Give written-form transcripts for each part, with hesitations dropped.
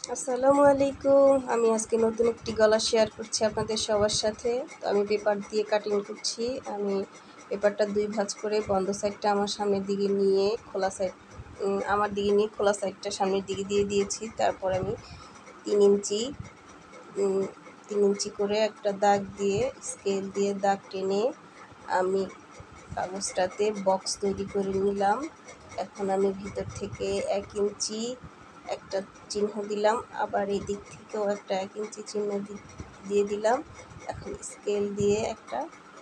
আসসালামু আলাইকুম। আমি আজকে নতুন একটি গলা শেয়ার করছি আপনাদের সবার সাথে। তো আমি পেপার দিয়ে কাটিং করছি। আমি পেপারটা ২ ভাঁজ করে বন্ধ সাইডটা আমার সামনের দিকে নিয়ে খোলা সাইড আমার দিকে নিয়ে খোলা সাইডটা সামনের দিকে দিয়ে দিয়েছি। তারপর আমি ৩ ইঞ্চি ৩ ইঞ্চি করে একটা দাগ দিয়ে স্কেল দিয়ে দাগ টেনে আমি কাগজটাতে বক্স তৈরি করে নিলাম। এখন আমি ভিতর থেকে ১ ইঞ্চি একটা চিহ্ন দিলাম, আবার এই দিক থেকেও একটা ১ ইঞ্চি চিহ্ন দিয়ে দিলাম। এখন স্কেল দিয়ে একটা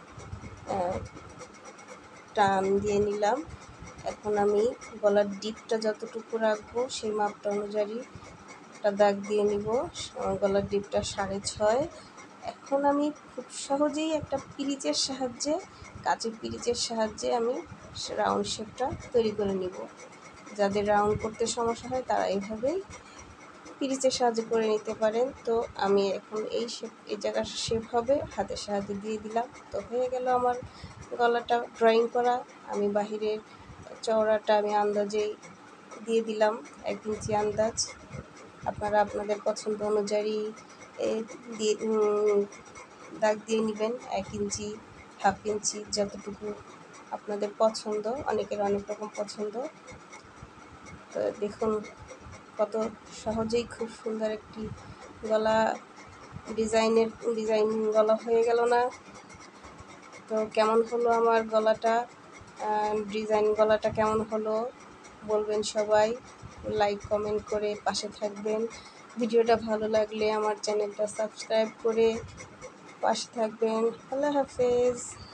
টান দিয়ে নিলাম। এখন আমি গলার ডিপটা যতটুকু রাখবো সেই মাপটা অনুযায়ী একটা দাগ দিয়ে নিব। গলার ডিপটা ৬.৫। এখন আমি খুব সহজেই একটা পিরিচের সাহায্যে কাঁচের পিরিচের সাহায্যে আমি রাউন্ড শেপটা তৈরি করে নিব। যাদের রাউন্ড করতে সমস্যা হয় তারা এইভাবেই পিরিচের সাহায্যে করে নিতে পারেন। তো আমি এখন এই জায়গার শেপ হবে হাতের সাহায্যে দিয়ে দিলাম। তো হয়ে গেল আমার গলাটা ড্রয়িং করা। আমি বাহিরের চওড়াটা আমি আন্দাজেই দিয়ে দিলাম ১ ইঞ্চি আন্দাজ। আপনারা আপনাদের পছন্দ অনুযায়ী দিয়ে দাগ দিয়ে নেবেন ১ ইঞ্চি, হাফ ইঞ্চি যতটুকু আপনাদের পছন্দ। অনেকের অনেক রকম পছন্দ। তো দেখুন কত সহজেই খুব সুন্দর একটি গলা ডিজাইন গলা হয়ে গেল না? তো কেমন হলো আমার গলাটা, ডিজাইন গলাটা কেমন হলো বলবেন সবাই। লাইক কমেন্ট করে পাশে থাকবেন। ভিডিওটা ভালো লাগলে আমার চ্যানেলটা সাবস্ক্রাইব করে পাশে থাকবেন। আল্লাহ হাফেজ।